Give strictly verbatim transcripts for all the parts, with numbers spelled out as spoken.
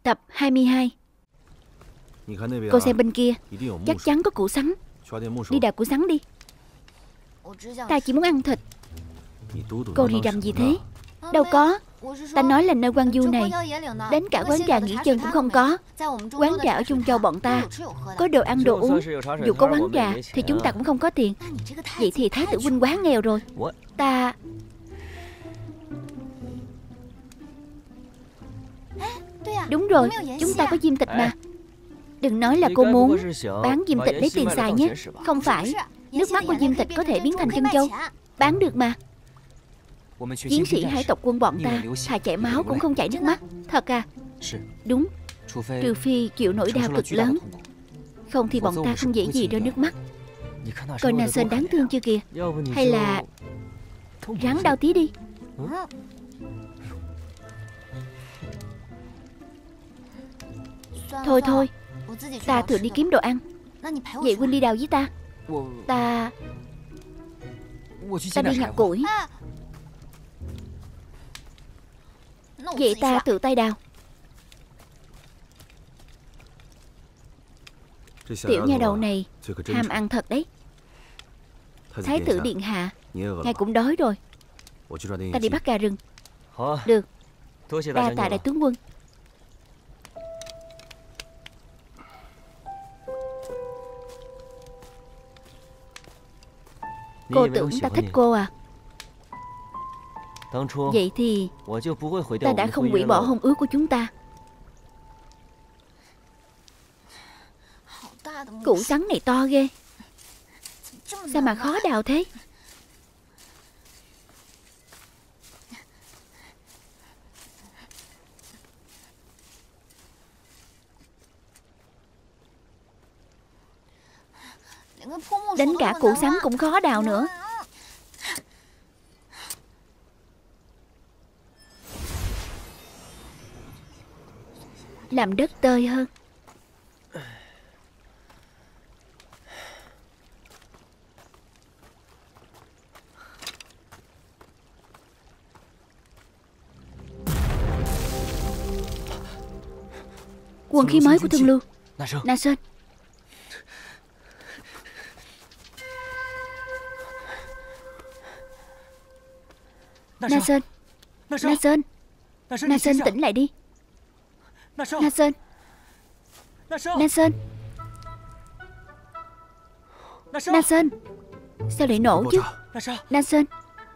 Tập hai mươi hai. Cô xem bên kia, chắc chắn có củ sắn. Đi đào củ sắn đi. Ta chỉ muốn ăn thịt. Cô đi rầm gì thế? Đâu có. Ta nói là nơi Quang Du này, đến cả quán trà nghỉ chân cũng không có. Quán trà ở Trung Châu bọn ta có đồ ăn đồ uống. Dù có quán trà thì chúng ta cũng không có tiền. Vậy thì Thái tử huynh quá nghèo rồi. Ta... Đúng rồi, chúng ta có diêm tịch mà. Đừng nói là cô muốn bán diêm tịch lấy tiền xài nhé. Không phải, nước mắt của diêm tịch có thể biến thành chân châu. Bán được mà. Chiến sĩ hải tộc quân bọn ta thà chảy máu cũng không chảy nước mắt. Thật à? Đúng. Trừ phi chịu nỗi đau cực lớn, không thì bọn ta không dễ gì rơi nước mắt. Coi Na Sơn đáng thương chưa kìa. Hay là ráng đau tí đi. Thôi thôi, ta tự đi kiếm đồ ăn. Vậy huynh đi đào với ta. Ta... Ta đi nhặt củi. Vậy ta tự tay đào. Tiểu nha đầu này ham ăn thật đấy. Thái tử điện hạ, ngài cũng đói rồi. Ta đi bắt gà rừng. Được. Đa tạ đại tướng quân. Cô tưởng ta thích cô à? Vậy thì ta đã không hủy bỏ hôn ước của chúng ta. Củ sắn này to ghê. Sao mà khó đào thế? Đến cả củ sắn cũng khó đào nữa. Làm đất tơi hơn. Quân khí mới của Thương Lưu. Na Sơn. Na Sơn. Na Sơn. Na Sơn tỉnh lại đi. Na Sơn. Na Sơn. Na Sơn. Sao lại nổ chứ? Na Sơn.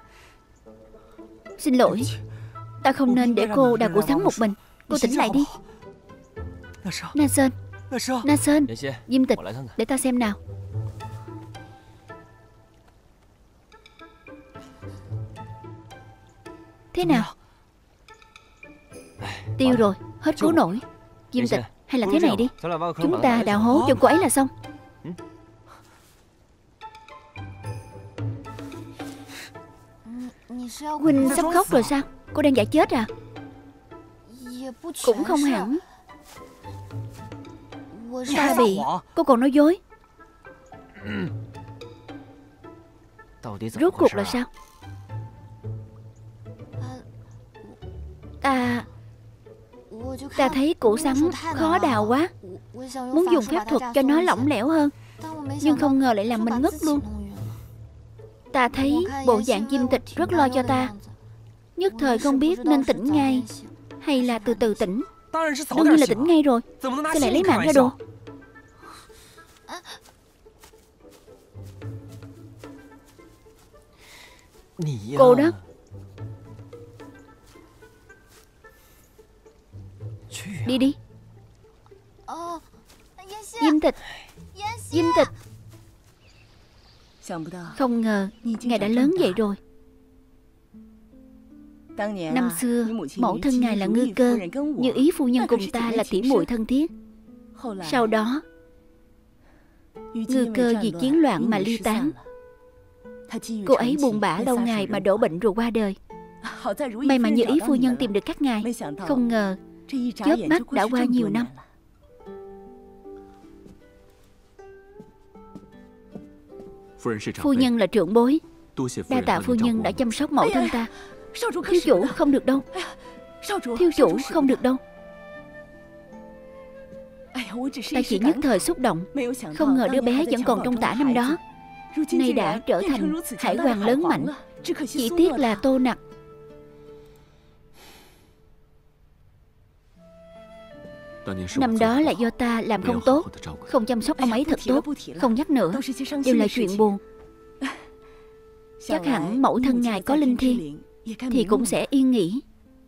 Xin lỗi, ta không nên để cô đào củ sắn một mình. Cô tỉnh lại đi. Na Sơn. Na Sơn. Diêm tịch, để ta xem nào. Thế nào? Tiêu rồi, hết cứu nổi. Diêm tịch, hay là thế này đi, chúng ta đào hố cho cô ấy là xong. Huynh sắp khóc rồi sao? Cô đang giả chết à? Cũng không hẳn. Ta bị. Cô còn nói dối. Rốt cuộc là sao? Ta... Ta thấy củ sắn khó đào quá. Muốn dùng phép thuật cho nó lỏng lẻo hơn, nhưng không ngờ lại làm mình ngất luôn. Ta thấy bộ dạng diêm tịch rất lo cho ta. Nhất thời không biết nên tỉnh ngay hay là từ từ tỉnh. Đương nhiên là tỉnh ngay rồi. Sao lại lấy mạng ra đùa? Cô đó. Đi đi. Diêm tịch. Diêm tịch. Không ngờ ngài đã lớn vậy rồi. Năm xưa mẫu thân ngài là Ngư Cơ, Như Ý phu nhân cùng ta là tỉ muội thân thiết. Sau đó Ngư Cơ vì chiến loạn mà ly tán. Cô ấy buồn bã lâu ngày mà đổ bệnh rồi qua đời. May mà Như Ý phu nhân tìm được các ngài. Không ngờ chớp mắt đã qua nhiều năm. Phu nhân là trưởng bối, đa tạ phu nhân đã chăm sóc mẫu thân ta. Thiếu chủ không được đâu. Thiếu chủ không được đâu. Ta chỉ nhất thời xúc động, không ngờ đứa bé vẫn còn trong tả năm đó, nay đã trở thành hải hoàng lớn mạnh. Chỉ tiếc là Tô Nặc. Năm đó là do ta làm không tốt, không chăm sóc ông ấy thật tốt, không nhắc nữa, đều là chuyện buồn. Chắc hẳn mẫu thân ngài có linh thiêng thì cũng sẽ yên nghỉ.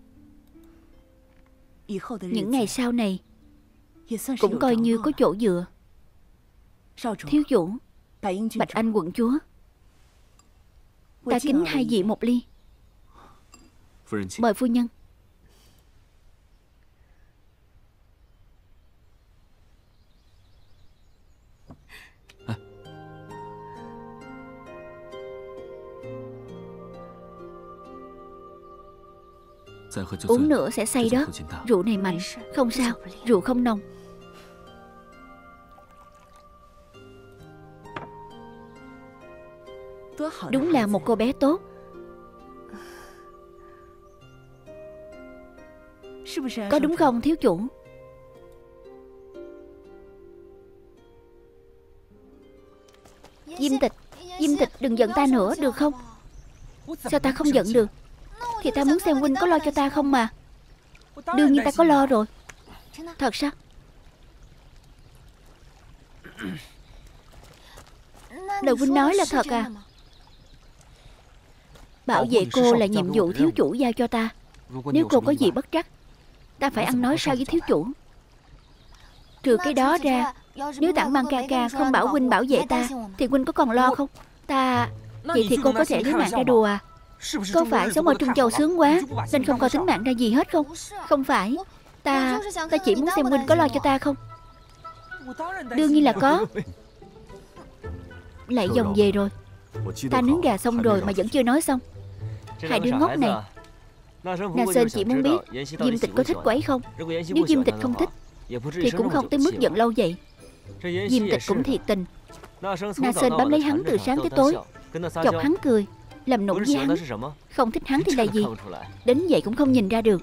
Những ngày sau này cũng coi như có chỗ dựa. Thiếu chủ, Bạch Anh quận chúa, ta kính hai vị một ly. Mời phu nhân. Uống nữa sẽ say đó. Rượu này mạnh. Không sao, rượu không nồng. Đúng là một cô bé tốt. Có đúng không thiếu chủ? Diêm Tịch, Diêm Tịch đừng giận ta nữa được không? Sao ta không giận được? Thì ta muốn xem huynh có lo cho ta không mà. Đương nhiên ta có lo rồi. Thật sao? Lời huynh nói là thật à? Bảo vệ cô là nhiệm vụ thiếu chủ giao cho ta. Nếu cô có gì bất trắc, ta phải ăn nói sao với thiếu chủ. Trừ cái đó ra, nếu Tản Bang ca ca không bảo huynh bảo vệ ta, thì huynh có còn lo không? Ta... Vậy thì cô có thể lấy mạng ra đùa à? Có phải sống ở Trung Châu sướng quá nên không coi tính mạng ra gì hết không? Không phải. Ta... Ta chỉ muốn xem huynh có lo cho ta không? Đương nhiên là có. Lại vòng về rồi. Ta nướng gà xong rồi mà vẫn chưa nói xong. Hai đứa ngốc này. Na Sơn chỉ muốn biết Diêm Tịch có thích cô ấy không. Nếu Diêm Tịch không thích thì cũng không tới mức giận lâu vậy. Diêm Tịch cũng thiệt tình. Na Sơn bám lấy hắn từ sáng tới tối, chọc hắn cười, làm nũng với hắn. Không thích hắn thì là gì? Đến vậy cũng không nhìn ra được.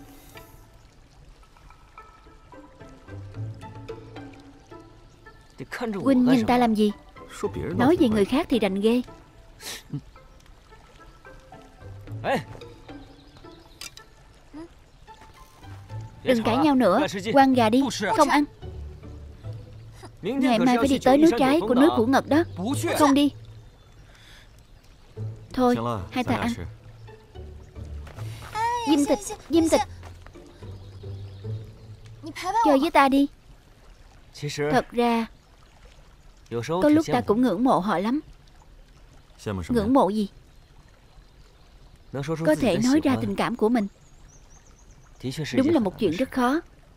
Huynh nhìn ta làm gì? Nói về người khác thì rành ghê. Đừng cãi nhau nữa. Quăng gà đi. Không ăn. Ngày mai phải đi tới nước trái của nước Vũ Ngật đó. Không đi. Thôi, hai ta ăn. Diêm Tịch, Diêm Tịch, chơi với ta đi. Thật ra có lúc ta cũng ngưỡng mộ họ lắm. Ngưỡng mộ gì? Có thể nói ra tình cảm của mình. Đúng là một chuyện rất khó.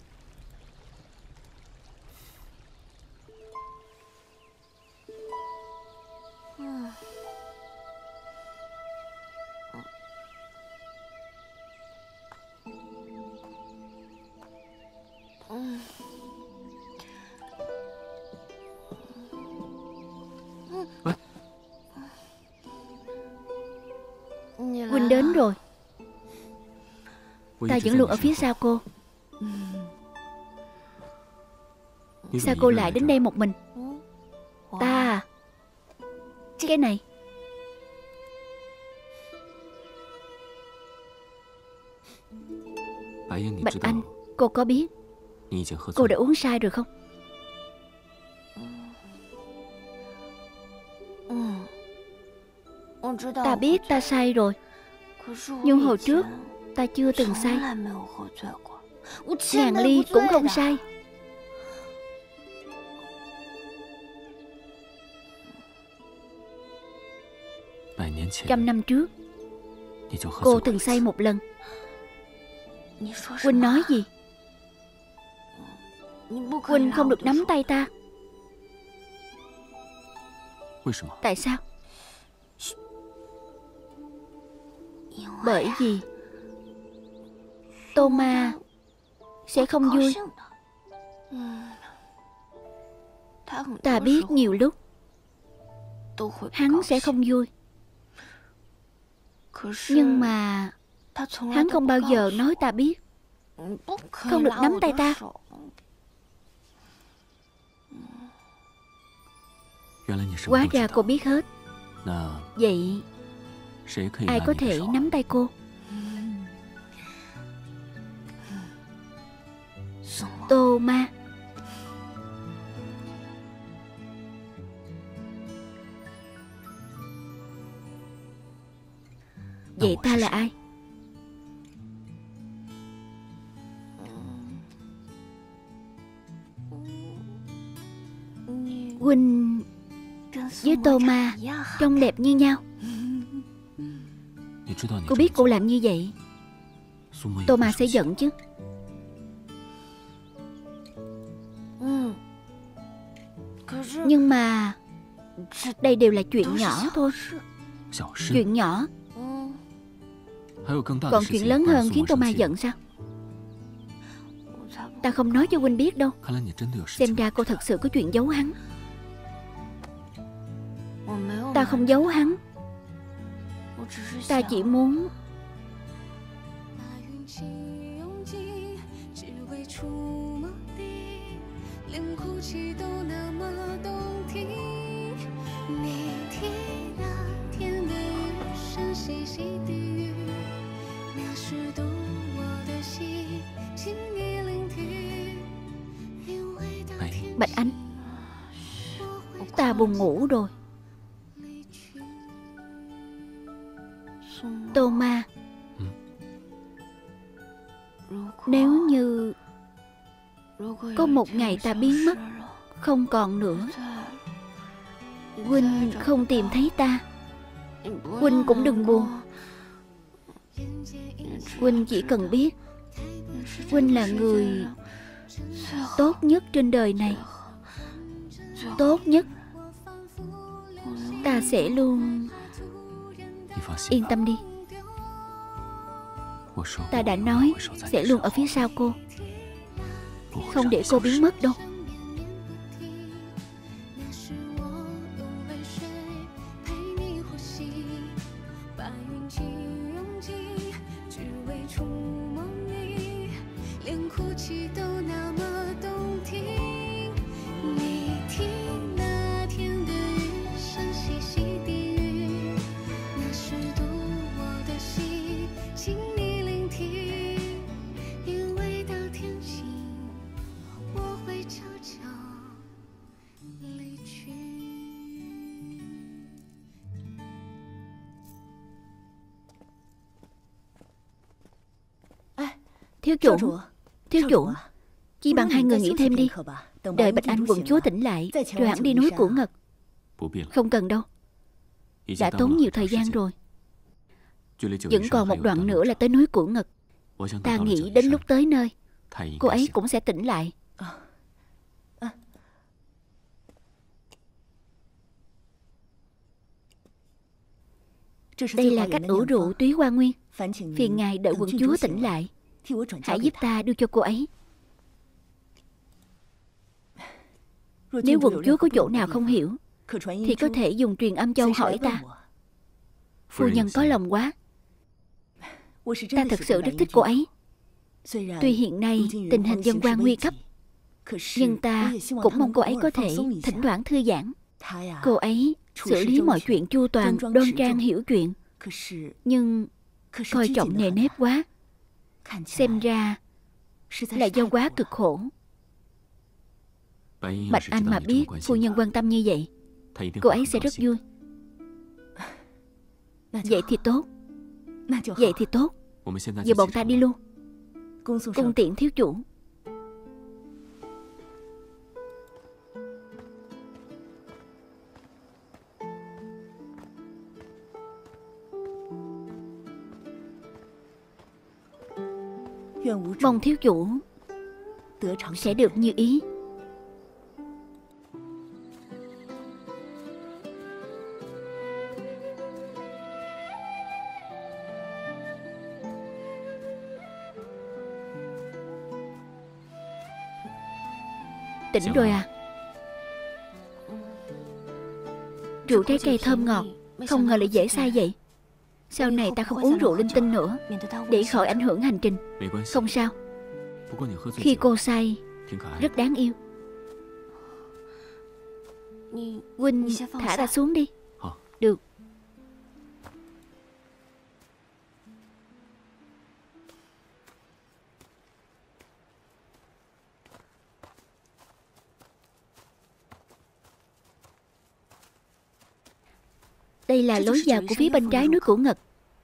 Huynh đến rồi. Ta vẫn luôn ở phía sau cô. Sao cô lại đến đây một mình? Ta à? Cái này Bạch Anh, cô có biết cô đã uống sai rồi không? Ta biết ta sai rồi. Nhưng hồi trước ta chưa từng sai. Ngàn ly cũng không sai. Trăm năm trước cô từng say một lần. Huynh nói gì? Huynh không được nắm tay ta. Tại sao? Bởi vì Tô Ma sẽ không vui. Ta biết nhiều lúc hắn sẽ không vui. Nhưng mà hắn không bao giờ nói ta biết. Không được nắm tay ta. Hóa ra cô biết hết. Vậy ai có thể nắm tay cô? Tô Ma. Vậy ta là ai? Huynh với Tô Ma trông đẹp như nhau. Cô biết cô làm như vậy Tô Ma sẽ giận chứ. Nhưng mà đây đều là chuyện nhỏ thôi. Chuyện nhỏ. Còn chuyện lớn hơn khiến Tô Ma giận sao? Ta không nói cho huynh biết đâu. Xem ra cô thật sự có chuyện giấu hắn. Ta không giấu hắn. Ta chỉ muốn Bạch Anh, ta buồn ngủ rồi. Tô Ma, nếu như có một ngày ta biến mất, không còn nữa, huynh không tìm thấy ta, huynh cũng đừng buồn. Huynh chỉ cần biết huynh là người tốt nhất trên đời này. Tốt nhất. Ta sẽ luôn... Yên tâm đi. Ta đã nói sẽ luôn ở phía sau cô, không để cô biến mất đâu. Thiếu chủ, thiếu chủ, chỉ bằng hai người nghỉ thêm đi. Đợi Bạch Anh quận chúa tỉnh lại rồi hẳn đi núi Cửu Ngật. Không cần đâu, đã tốn nhiều thời gian rồi. Vẫn còn một đoạn nữa là tới núi Cửu Ngật. Ta nghĩ đến lúc tới nơi, cô ấy cũng sẽ tỉnh lại. Đây là cách ủ rượu Túy Hoa Nguyên. Phiền ngài đợi quận chúa tỉnh lại, hãy giúp ta đưa cho cô ấy. Nếu quận chúa có chỗ nào không hiểu thì có thể dùng truyền âm châu hỏi ta. Phu nhân có lòng quá. Ta thật sự rất thích cô ấy. Tuy hiện nay tình hình dân quan nguy cấp, nhưng ta cũng mong cô ấy có thể thỉnh thoảng thư giãn. Cô ấy xử lý mọi chuyện chu toàn, đoan trang hiểu chuyện, nhưng coi trọng nề nếp quá. Xem ra là do quá cực khổ. Bạch Anh mà biết phu nhân quan tâm như vậy, cô ấy sẽ rất vui. Vậy thì tốt. Vậy thì tốt. Giờ bọn ta đi luôn. Cung tiễn thiếu chủ. Mong thiếu chủ sẽ được như ý. Tỉnh rồi à? Rượu trái cây thơm ngọt, không ngờ lại dễ sai vậy. Sau này ta không uống rượu linh tinh nữa, để khỏi ảnh hưởng hành trình. Không sao. Khi cô say rất đáng yêu. Huynh thả ta xuống đi. Được. Đây là lối vào của phía bên trái núi Cổ Ngật.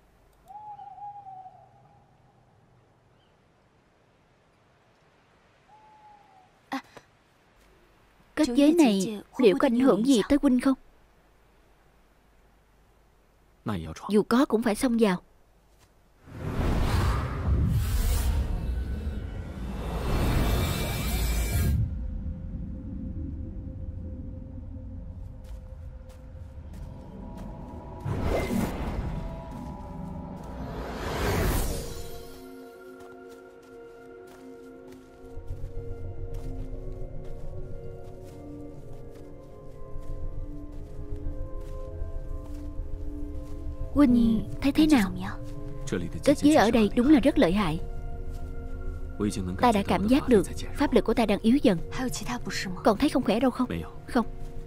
Kết giới này liệu có ảnh hưởng gì tới huynh không? Dù có cũng phải xông vào. Huynh thấy thế nào? Kết giới ở đây đúng là rất lợi hại. Ta đã cảm giác được pháp lực của ta đang yếu dần. Còn thấy không khỏe đâu không? Không.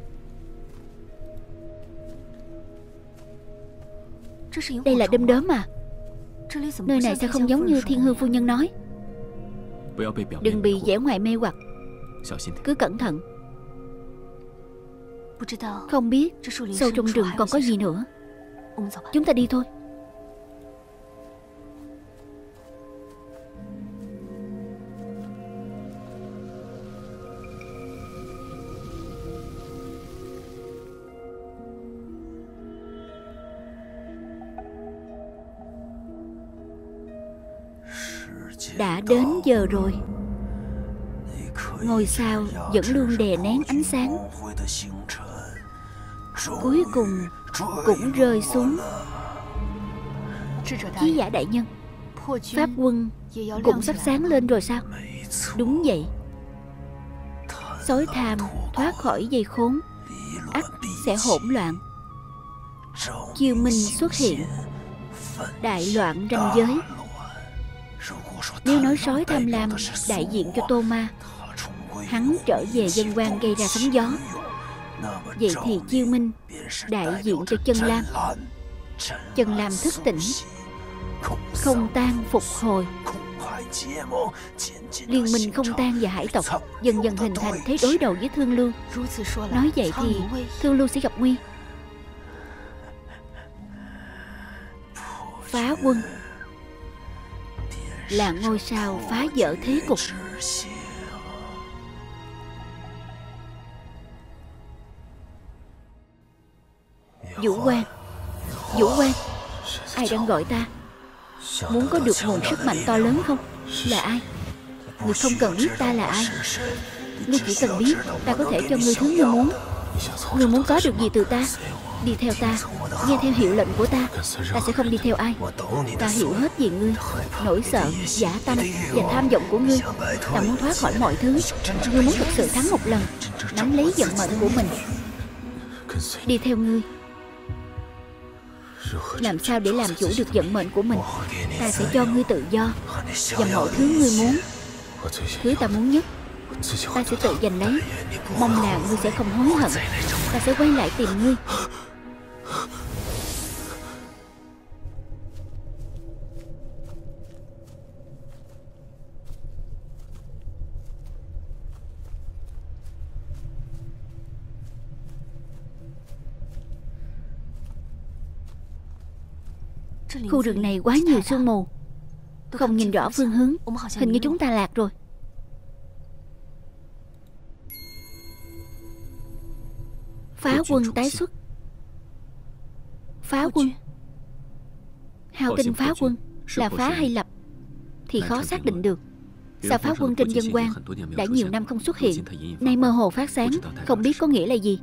Đây là đom đóm mà. Nơi này sao không giống như Thiên Hương phu nhân nói? Đừng bị vẻ ngoài mê hoặc. Cứ cẩn thận. Không biết sâu trong rừng còn có gì nữa. Chúng ta đi thôi. Đã đến giờ rồi. Ngôi sao vẫn luôn đè nén ánh sáng, cuối cùng cũng rơi xuống. Chí giả đại nhân, pháp quân cũng sắp sáng lên rồi sao? Đúng vậy. Sói tham thoát khỏi dây khốn, ắt sẽ hỗn loạn. Chiêu minh xuất hiện, đại loạn ranh giới. Nếu nói sói tham lam đại diện cho Tô Ma, hắn trở về dân quan gây ra sóng gió, vậy thì Chiêu Minh đại diện cho Chân Lam. Chân Lam thức tỉnh, không tan phục hồi. Liên minh không tan và hải tộc dần dần hình thành thế đối đầu với Thương Lưu. Nói vậy thì Thương Lưu sẽ gặp nguy. Phá quân là ngôi sao phá vỡ thế cục. Vũ Quang, Vũ Quang, ai đang gọi ta? Muốn có được nguồn sức mạnh to lớn không? Là ai? Ngươi không cần biết ta là ai. Ngươi chỉ cần biết ta có thể cho ngươi thứ ngươi muốn. Ngươi muốn có được gì từ ta? Đi theo ta, nghe theo hiệu lệnh của ta. Ta sẽ không đi theo ai. Ta hiểu hết về ngươi, nỗi sợ, dã tâm và tham vọng của ngươi. Ta muốn thoát khỏi mọi thứ. Ngươi muốn thực sự thắng một lần, nắm lấy vận mệnh của mình. Đi theo ngươi. Làm sao để làm chủ được vận mệnh của mình? Ta sẽ cho ngươi tự do và mọi thứ ngươi muốn. Thứ ta muốn nhất ta sẽ tự giành lấy. Mong là ngươi sẽ không hối hận. Ta sẽ quay lại tìm ngươi. Khu rừng này quá nhiều sương mù, không nhìn rõ phương hướng. Hình như chúng ta lạc rồi. Phá quân tái xuất. Phá quân. Hào tinh phá quân là phá hay lập thì khó xác định được. Sao phá quân trên dân quan đã nhiều năm không xuất hiện, nay mơ hồ phát sáng, không biết có nghĩa là gì.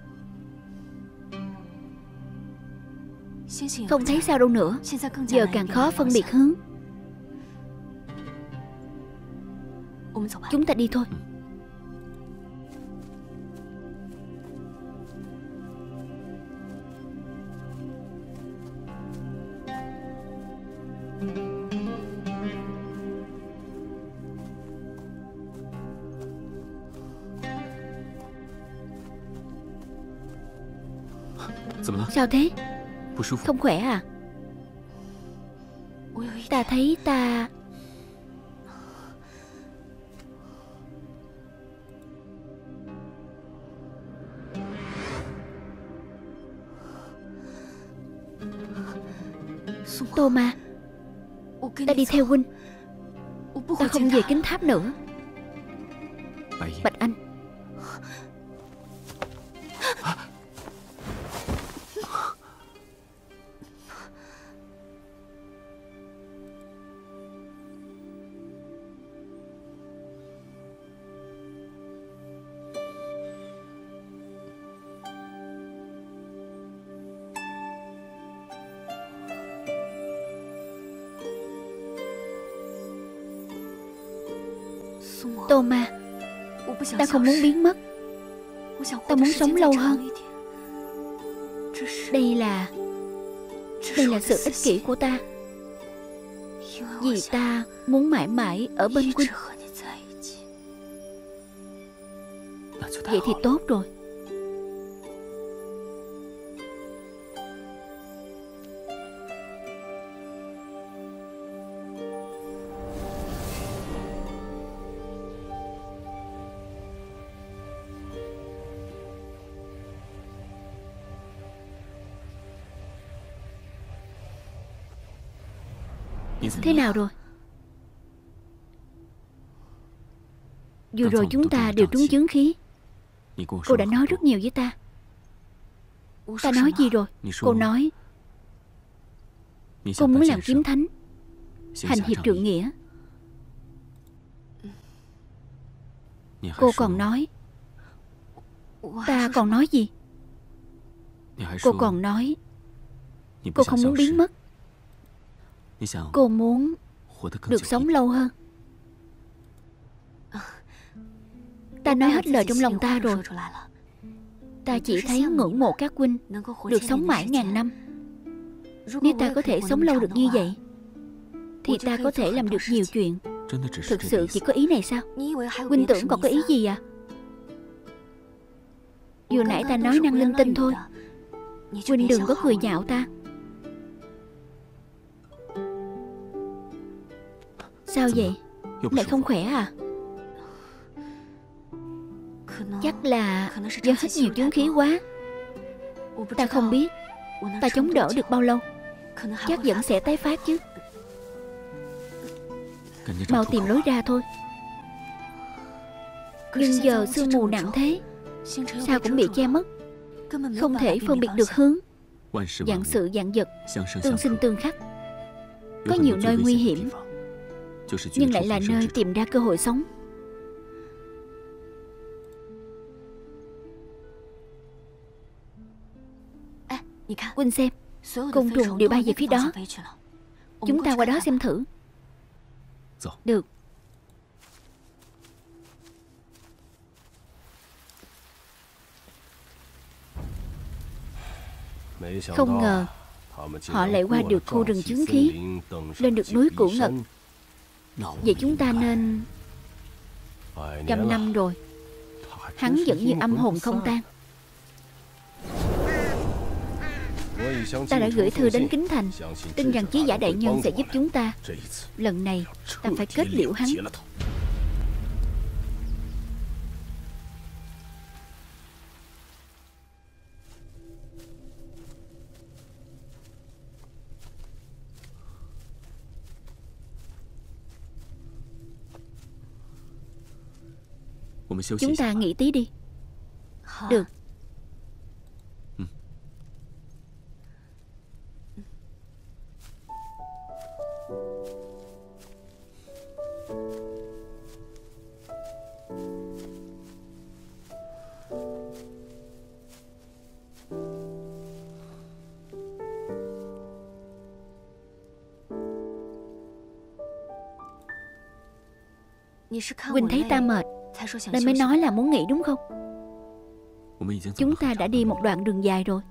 Không thấy sao đâu nữa. Giờ càng khó phân biệt hướng. Chúng ta đi thôi. Sao thế? Không khỏe à? Ta thấy ta... Tô Ma, ta đi theo huynh. Ta không về kính tháp nữa. Bạch Anh. Tô Ma, ta không muốn biến mất. Ta muốn sống lâu hơn. Đây là Đây là sự ích kỷ của ta. Vì ta muốn mãi mãi ở bên huynh. Vậy thì tốt rồi. Thế nào rồi? Vừa rồi chúng ta đều trúng chứng khí. Cô đã nói rất nhiều với ta. Ta nói gì rồi? Cô nói cô muốn làm kiếm thánh, hành hiệp trượng nghĩa. Cô còn nói... Ta còn nói gì? Cô còn nói cô không muốn biến mất. Cô muốn được sống lâu hơn. Ta nói hết lời trong lòng ta rồi. Ta chỉ thấy ngưỡng mộ các huynh được sống mãi ngàn năm. Nếu ta có thể sống lâu được như vậy thì ta có thể làm được nhiều chuyện. Thực sự chỉ có ý này sao? Huynh tưởng còn có ý gì à? Vừa nãy ta nói năng linh tinh thôi. Huynh đừng có cười nhạo ta. Sao vậy? Lại không khỏe à? Chắc là do hít nhiều chứng khí quá. Ta không biết ta chống đỡ được bao lâu. Chắc vẫn sẽ tái phát chứ. Mau tìm lối ra thôi. Nhưng giờ sương mù nặng thế, sao cũng bị che mất, không thể phân biệt được hướng. Vạn sự vạn vật tương sinh tương khắc. Có nhiều nơi nguy hiểm, nhưng lại là nơi tìm ra cơ hội sống. Huynh xem, côn trùng đều bay về phía đó. Chúng ta qua đó xem thử. Được. Không ngờ họ lại qua được khu rừng chứng khí, lên được núi Cửu Ngật. Vậy chúng ta nên... Trăm năm rồi hắn vẫn như âm hồn không tan. Ta đã gửi thư đến Kính Thành, tin rằng Chí Giả đại nhân sẽ giúp chúng ta. Lần này ta phải kết liễu hắn. Chúng ta nghỉ tí đi. Được. Huynh thấy ta mệt nên mới nói là muốn nghỉ đúng không? Chúng ta đã đi một đoạn đường dài rồi.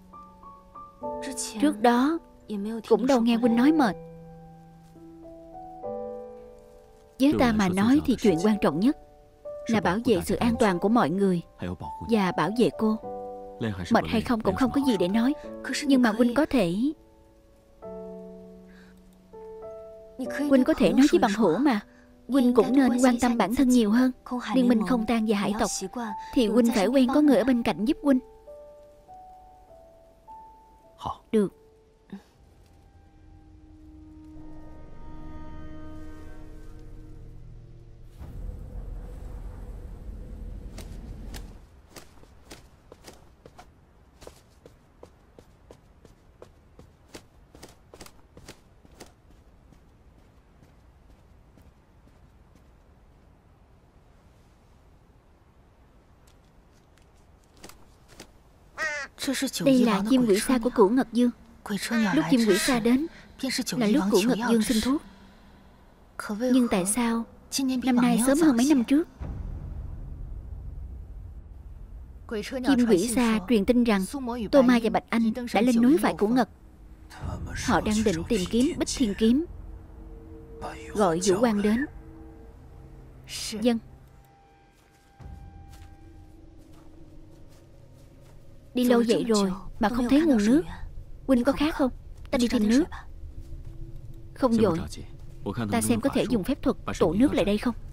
Trước đó cũng đâu nghe huynh nói mệt. Với ta mà nói thì chuyện quan trọng nhất là bảo vệ sự an toàn của mọi người và bảo vệ cô. Mệt hay không cũng không có gì để nói. Nhưng mà huynh có thể Huynh có thể nói với bằng hữu mà. Huynh cũng nên quan tâm bản thân nhiều hơn. Liên minh không tan và hải tộc thì huynh phải quen có người ở bên cạnh giúp huynh. Được. Đây là chim quỷ xa của Cửu Ngật Dương. Lúc chim quỷ xa đến là lúc Cửu Ngật Dương xin thuốc. Nhưng tại sao năm nay sớm hơn mấy năm trước? Chim quỷ xa truyền tin rằng Tô Ma và Bạch Anh đã lên núi phải Cửu Ngật. Họ đang định tìm kiếm Bích Thiên Kiếm, gọi Vũ Quang đến. Vâng. Đi lâu vậy rồi mà không thấy nguồn nước. Huynh có khát không? Ta đi tìm nước. Không vội. Ta xem có thể dùng phép thuật tụ nước lại đây không.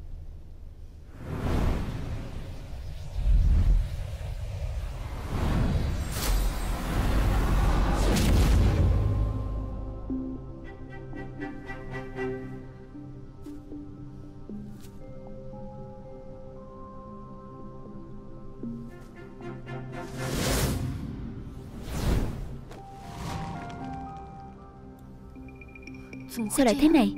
Sao lại thế này?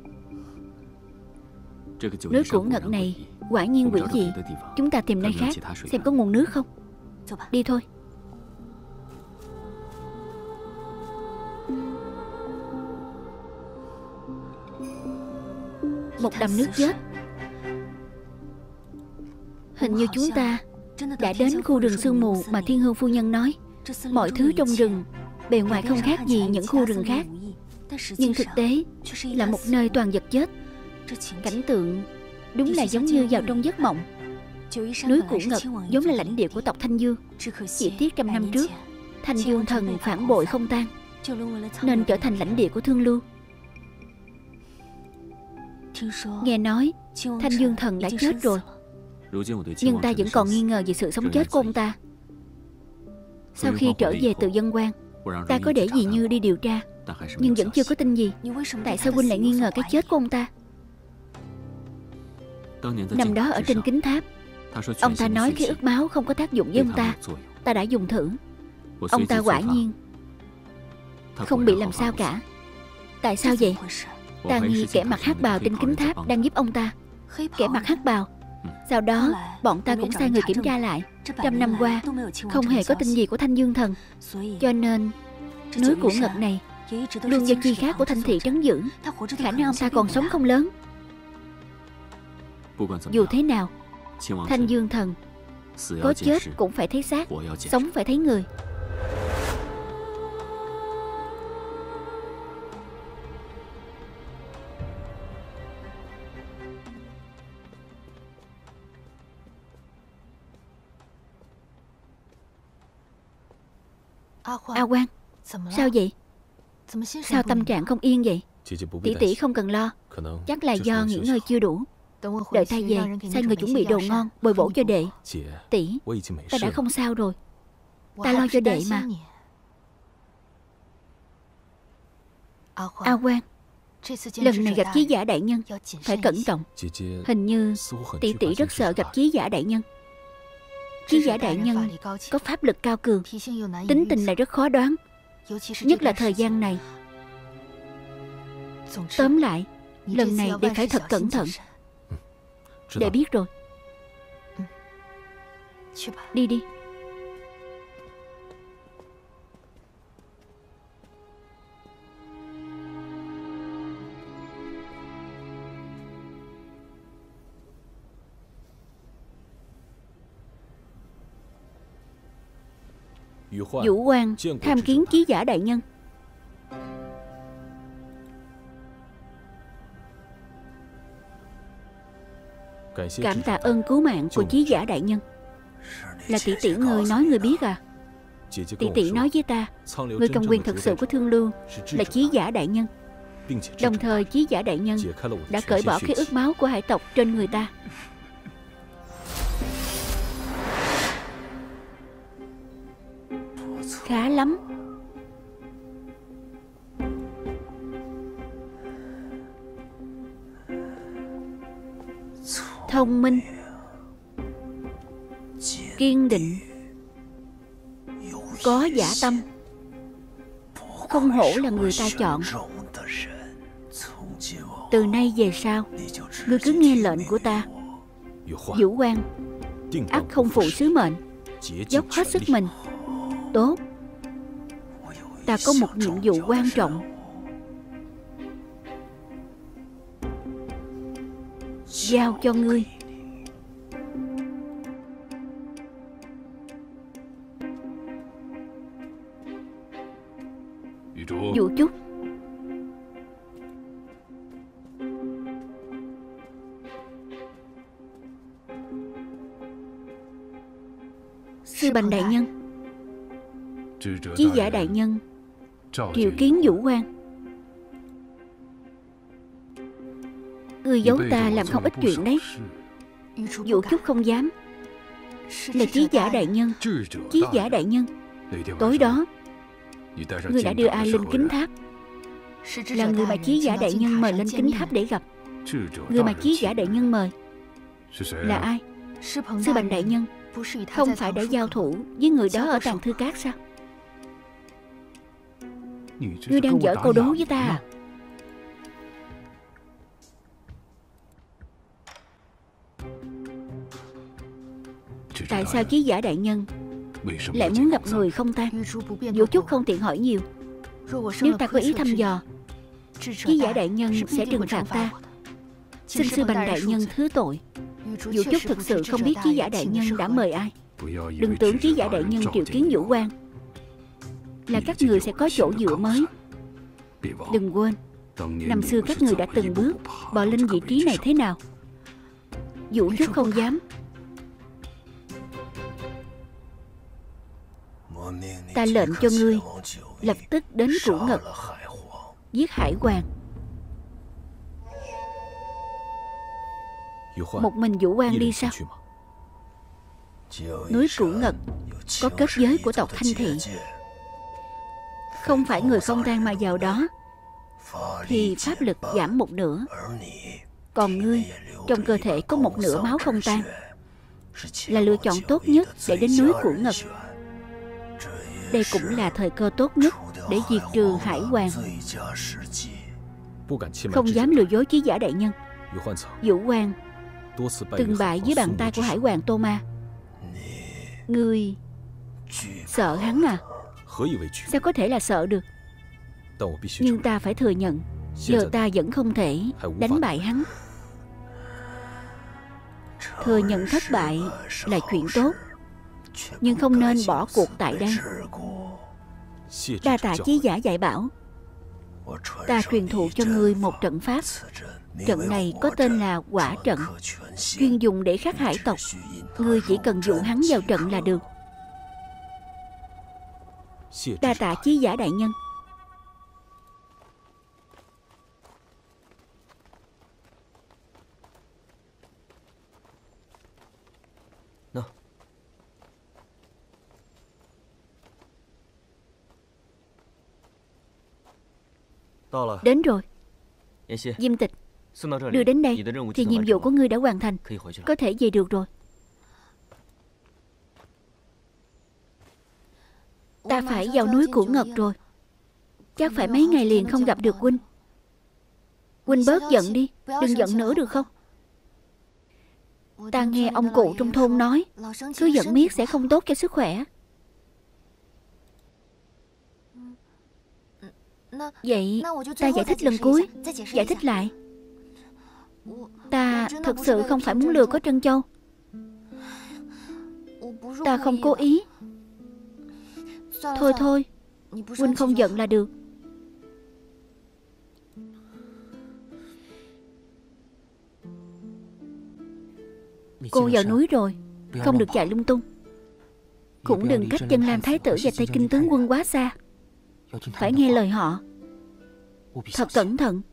Núi Cửu Ngật này quả nhiên quỷ dị. Chúng ta tìm nơi khác xem có nguồn nước không. Đi thôi. Một đầm nước chết. Hình như chúng ta đã đến khu rừng sương mù mà Thiên Hương phu nhân nói. Mọi thứ trong rừng bề ngoài không khác gì những khu rừng khác, nhưng thực tế là một nơi toàn vật chết. Cảnh tượng đúng là giống như vào trong giấc mộng. Núi Cửu Ngật giống là lãnh địa của tộc Thanh Dương. Chỉ tiếc trăm năm trước Thanh Dương thần phản bội không tan, nên trở thành lãnh địa của Thương Lưu. Nghe nói Thanh Dương thần đã chết rồi, nhưng ta vẫn còn nghi ngờ về sự sống chết của ông ta. Sau khi trở về từ Dân Quan, ta có để dì Như đi điều tra, nhưng vẫn chưa có tin gì. Tại sao huynh lại nghi ngờ cái chết của ông ta? Năm đó ở trên kính tháp, ông ta nói khi ức máu không có tác dụng với ông ta. Ta đã dùng thử, ông ta quả nhiên không bị làm sao cả. Tại sao vậy? Ta nghi kẻ mặc hắc bào trên kính tháp đang giúp ông ta. Kẻ mặc hắc bào. Sau đó bọn ta cũng sai người kiểm tra lại. Trăm năm qua không hề có tin gì của Thanh Dương thần, cho nên núi Cửu Ngật này luôn do chi khác của Thanh thị trấn giữ. Khả năng ông ta còn sống không lớn. Dù thế nào, Thanh Dương thần có chết cũng phải thấy xác, sống phải thấy người. A Quang, sao vậy? Sao tâm trạng không yên vậy? Tỷ tỷ không cần lo, chắc là do nghỉ ngơi chưa đủ. Đợi ta về, sai người chuẩn bị đồ ngon bồi bổ cho đệ. Tỷ, ta đã không sao rồi. Ta lo cho đệ mà. A Quang, lần này gặp Chí Giả đại nhân phải cẩn trọng. Hình như tỷ tỷ rất sợ gặp Chí Giả đại nhân. Chí Giả đại nhân có pháp lực cao cường, tính tình lại rất khó đoán, nhất là thời gian này. Tóm lại, lần này đệ phải thật cẩn thận. Đệ biết rồi. Đi đi. Vũ Quang tham kiến Chí Giả đại nhân. Cảm tạ ơn cứu mạng của Chí Giả đại nhân. Là tỷ tỷ người nói người biết à? Tỷ tỷ nói với ta, người cầm quyền thật sự của Thương Lưu là Chí Giả đại nhân. Đồng thời Chí Giả đại nhân đã cởi bỏ cái ước máu của hải tộc trên người ta. Khá lắm. Thông minh, kiên định, có dã tâm, không hổ là người ta chọn. Từ nay về sau, ngươi cứ nghe lệnh của ta. Vũ Quang ắt không phụ sứ mệnh, dốc hết sức mình. Tốt. Ta có một nhiệm vụ quan trọng. Giao cho ngươi. Vũ Trúc. Sư Bành đại nhân, Chí Giả đại nhân triệu kiến Vũ Quang. Ngươi giấu ta làm không ít chuyện đấy. Vũ Trúc không dám. Là Chí Giả đại nhân. Chí Giả đại nhân, tối đó ngươi đã đưa ai lên kính tháp? Là người mà Chí Giả đại nhân mời lên kính tháp để gặp. Người mà Chí Giả đại nhân mời là ai? Sư Bành đại nhân không phải đã giao thủ với người đó ở Tàng Thư Cát sao? Ngươi đang giở câu đố với ta à? Tại sao Chí Giả đại nhân lại muốn gặp người không tan? Vũ Trúc không tiện hỏi nhiều. Nếu ta có ý thăm dò, Chí Giả đại nhân sẽ trừng phạt ta. Xin sư Bành đại nhân thứ tội. Vũ Trúc thực sự không biết Chí Giả đại nhân đã mời ai. Đừng tưởng Chí Giả đại nhân triệu kiến Vũ Quang là các người sẽ có chỗ dựa mới. Đừng quên, năm xưa các người đã từng bước bò lên vị trí này thế nào. Vũ Trúc không dám. Ta lệnh cho ngươi lập tức đến Cửu Ngật giết Hải Hoàng. Một mình Vũ Quang đi sao? Núi Cửu Ngật có kết giới của tộc Thanh Thị. Không phải người không tan mà vào đó thì pháp lực giảm một nửa. Còn ngươi trong cơ thể có một nửa máu không tan, là lựa chọn tốt nhất để đến núi Cửu Ngật. Đây cũng là thời cơ tốt nhất để diệt trừ Hải Hoàng. Không dám lừa dối Chí Giả đại nhân. Vũ Quang từng bại dưới bàn tay của Hải Hoàng Tô Ma. Ngươi sợ hắn à? Sao có thể là sợ được? Nhưng ta phải thừa nhận, giờ ta vẫn không thể đánh bại hắn. Thừa nhận thất bại là chuyện tốt, nhưng không nên bỏ cuộc tại đây. Đa tạ Chí Giả dạy bảo. Ta truyền thụ cho ngươi một trận pháp. Trận này có tên là Hỏa trận, chuyên dùng để khắc hải tộc. Ngươi chỉ cần dụ hắn vào trận là được. Đa tạ Chí Giả đại nhân. Đến rồi. Diêm Tịch, đưa đến đây thì nhiệm vụ của ngươi đã hoàn thành. Có thể về được rồi. Ta phải vào núi Cửu Ngật rồi. Chắc phải mấy ngày liền không gặp được huynh. Huynh bớt giận đi, đừng giận nữa được không? Ta nghe ông cụ trong thôn nói, cứ giận miết sẽ không tốt cho sức khỏe. Vậy ta giải thích lần cuối. Giải thích lại. Ta thật sự không phải muốn lừa có Trân Châu. Ta không cố ý. Thôi thôi, huynh không giận là được. Cô vào núi rồi, không được chạy lung tung. cũng đừng cách Chân Lam Thái tử và Tây Kinh tướng quân quá xa. Phải nghe lời họ. Thật cẩn thận.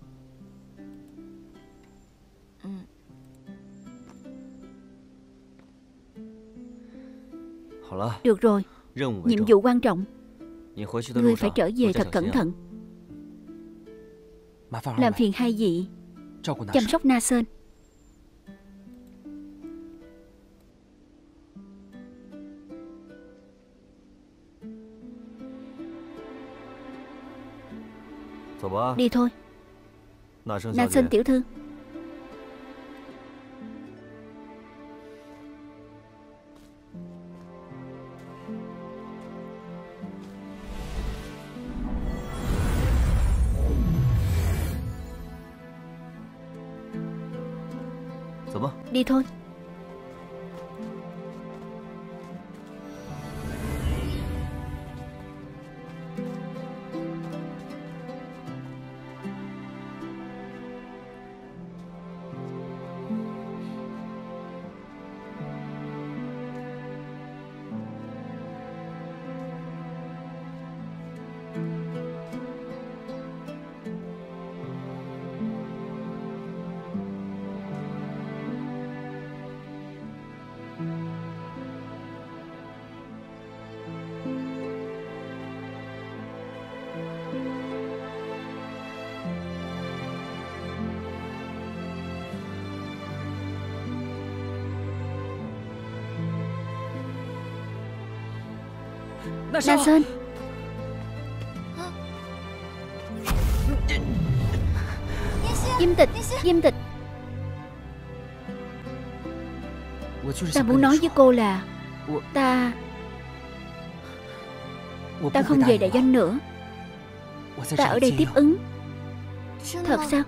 Được rồi, nhiệm vụ quan trọng. Ngươi phải trở về thật cẩn thận. Làm phiền hai vị chăm sóc Na Sơn. Đi thôi. Na Sơn tiểu thư. Đi thôi. Na Sơn. Diêm Tịch, Diêm Tịch. Ta muốn nói với cô là Ta Ta không về đại doanh nữa. Ta ở đây tiếp ứng. Thật sao?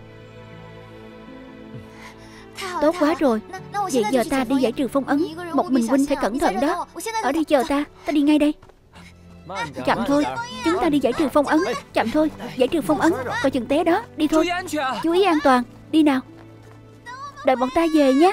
Tốt quá rồi. Vậy giờ ta đi giải trừ phong ấn. Một mình huynh phải cẩn thận đó. Ở đây chờ ta. Ta đi ngay đây. Chậm thôi. Chúng ta đi giải trừ phong ấn. Chậm thôi. Giải trừ phong ấn. Coi chừng té đó. Đi thôi. Chú ý an toàn. Đi nào. Đợi bọn ta về nhé.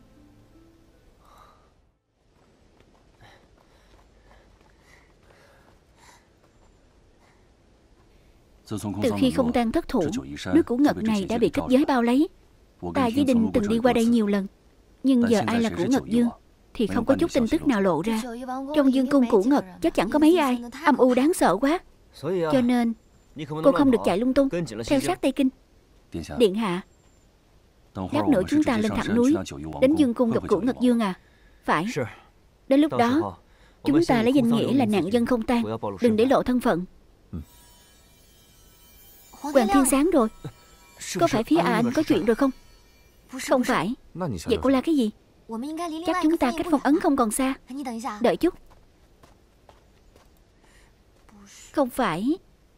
Từ khi không tan thất thủ, núi Củ Ngật này đã bị kết giới bao lấy. Ta với Đinh từng đi qua đây nhiều lần, nhưng giờ ai là Củ Ngật Dương thì không có chút tin tức nào lộ ra. Trong dương cung Củ Ngật chắc chẳng có mấy ai. Âm u đáng sợ quá. Cho nên cô không được chạy lung tung, theo sát Tây Kinh. Điện hạ, lát nữa chúng ta lên thẳng núi, đến dương cung gặp Củ Ngật Dương à? Phải. Đến lúc đó chúng ta lấy danh nghĩa là nạn dân không tan, đừng để lộ thân phận. Hoàng Thiên sáng rồi. Có phải phía A Anh có chuyện rồi không? Không phải. Vậy cô la cái gì? Chắc chúng ta cách phong ấn không còn xa. Đợi chút. Không phải.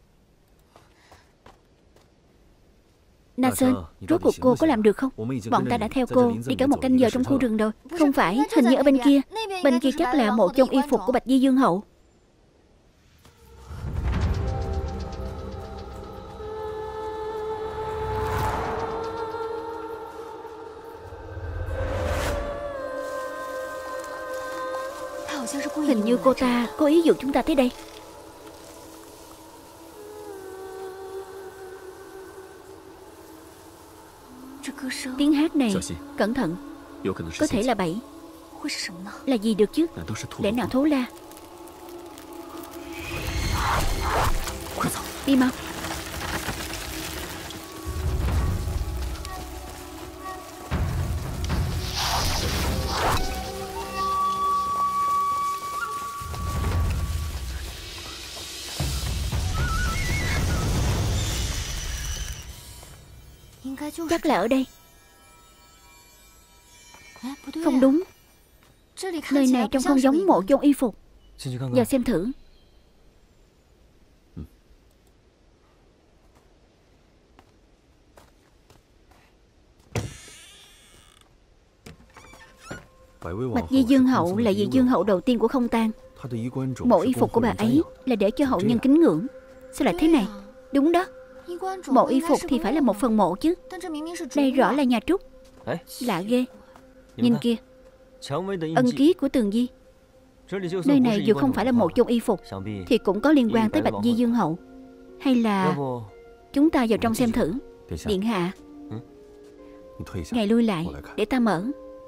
Na Sơn, rốt cuộc cô có làm được không? Bọn ta đã theo cô đi cả một canh giờ trong khu rừng rồi. Không phải, hình như ở bên kia. Bên kia chắc là một trong y phục của Bạch Di Dương hậu. Hình như cô ta cố ý dụ chúng ta tới đây. Tiếng hát này, cẩn thận. Có thể là bẫy. Là gì được chứ? Lẽ nào Thố La? Đi mau. Chắc là ở đây. Không đúng. Nơi này trông không giống mộ chôn y phục. Giờ xem thử. Bạch Di Dương hậu là vị dương hậu đầu tiên của không tan. Mộ y phục của bà ấy là để cho hậu nhân kính ngưỡng. Sao lại thế này? Đúng đó. Mộ y phục thì phải là một phần mộ chứ. Đây rõ là nhà Trúc. Lạ ghê. Nhìn kia, ân ký của Tường Di. Nơi này dù không phải là một chôn y phục thì cũng có liên quan tới Bạch Di Dương Hậu. Hay là chúng ta vào trong xem thử. Điện hạ, ngài lui lại để ta mở.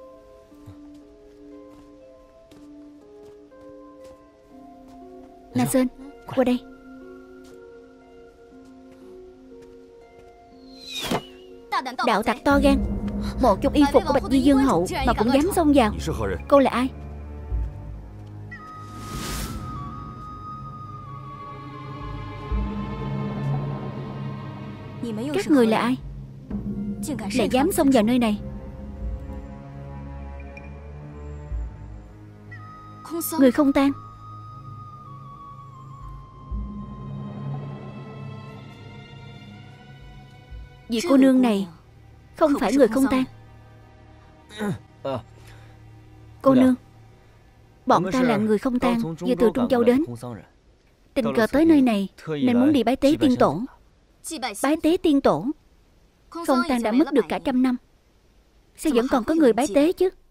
Na Sơn, qua đây. Đạo tặc to gan, một chút y phục của Bạch Di Dương Hậu mà cũng dám xông vào. Cô là ai? Các người là ai? Lại dám xông vào nơi này? Người không tang. Vị cô nương này không phải người không tang. Cô nương, bọn ta là người không tang, vừa từ Trung Châu đến, tình cờ tới nơi này nên muốn đi bái tế tiên tổ. Bái tế tiên tổ? Không tang đã mất được cả trăm năm, sao vẫn còn có người bái tế chứ?